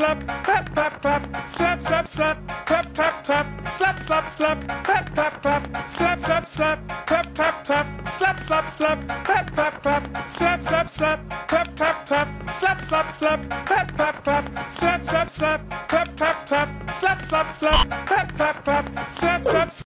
slap, clap, clap, clap, slap, slap, slap, clap, clap, clap, slap, slap, slap, clap, clap, clap, slap, slap, slap, clap, clap, clap, slap, slap, slap, clap, clap, clap, slap, slap, slap, clap, clap, clap, slap, slap, slap, clap, clap, clap, slap, slap, slap, clap, clap, clap, slap, slap, slap, clap, clap, clap, slap, slap.